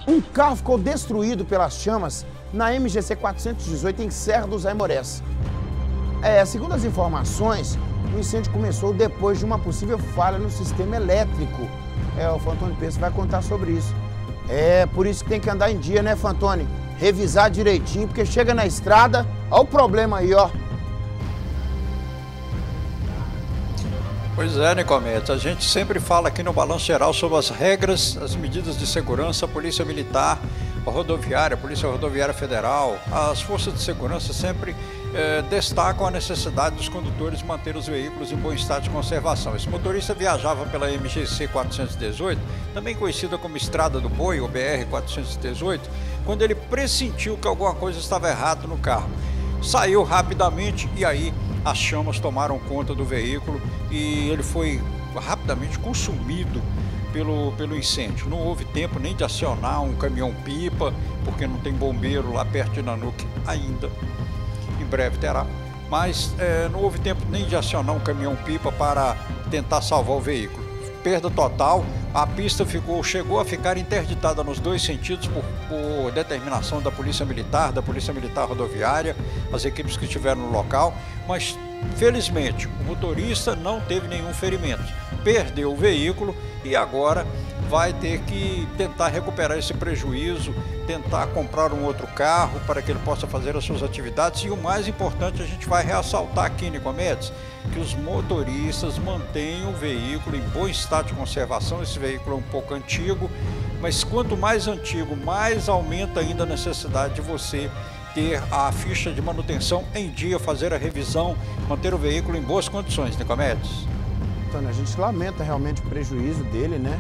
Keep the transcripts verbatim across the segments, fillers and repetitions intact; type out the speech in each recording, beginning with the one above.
Um carro ficou destruído pelas chamas na M G C quatrocentos e dezoito em Serra dos Aimorés. É, segundo as informações, o incêndio começou depois de uma possível falha no sistema elétrico. É, o Fantoni Peço vai contar sobre isso. É, por isso que tem que andar em dia, né, Fantoni? Revisar direitinho, porque chega na estrada, olha o problema aí, ó. Pois é, Nicomedes, a gente sempre fala aqui no Balanço Geral sobre as regras, as medidas de segurança, a Polícia Militar, a Rodoviária, a Polícia Rodoviária Federal, as forças de segurança sempre eh, destacam a necessidade dos condutores manter os veículos em bom estado de conservação. Esse motorista viajava pela M G C quatrocentos e dezoito, também conhecida como Estrada do Boi, ou B R quatrocentos e dezoito, quando ele pressentiu que alguma coisa estava errada no carro. Saiu rapidamente e aí as chamas tomaram conta do veículo e ele foi rapidamente consumido pelo, pelo incêndio. Não houve tempo nem de acionar um caminhão-pipa, porque não tem bombeiro lá perto de Nanuque ainda. Em breve terá. Mas é, não houve tempo nem de acionar um caminhão-pipa para tentar salvar o veículo. Perda total. A pista ficou, chegou a ficar interditada nos dois sentidos por, por determinação da Polícia Militar, da Polícia Militar Rodoviária, as equipes que estiveram no local, mas felizmente o motorista não teve nenhum ferimento, perdeu o veículo e agora vai ter que tentar recuperar esse prejuízo, tentar comprar um outro carro para que ele possa fazer as suas atividades. E o mais importante, a gente vai ressaltar aqui, Nicomedes, que os motoristas mantenham o veículo em bom estado de conservação. Esse veículo é um pouco antigo, mas quanto mais antigo, mais aumenta ainda a necessidade de você ter a ficha de manutenção em dia, fazer a revisão, manter o veículo em boas condições, Nicomedes. Então, a gente lamenta realmente o prejuízo dele, né?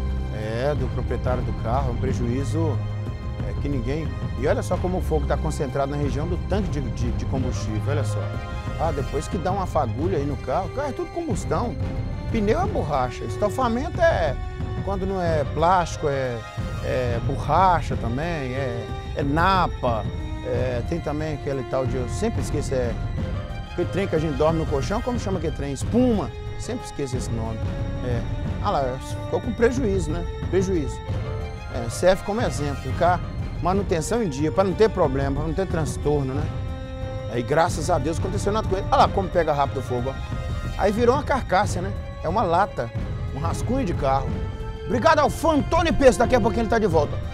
É, do proprietário do carro, é um prejuízo é, que ninguém... E olha só como o fogo está concentrado na região do tanque de, de, de combustível, olha só. Ah, depois que dá uma fagulha aí no carro, o carro é tudo combustão, pneu é borracha, estofamento é... Quando não é plástico, é, é borracha também, é, é napa, é, tem também aquele tal de... Eu sempre esqueço, é... Aquele trem que a gente dorme no colchão, como chama aquele trem? Espuma, sempre esqueço esse nome. É. Ah lá, ficou com prejuízo, né? Prejuízo. É, serve como exemplo, ficar manutenção em dia, para não ter problema, para não ter transtorno, né? Aí, graças a Deus, aconteceu nada com ele. Olha lá como pega rápido o fogo, ó. Aí virou uma carcaça, né? É uma lata, um rascunho de carro. Obrigado ao Fantoni Peço, daqui a pouquinho ele tá de volta.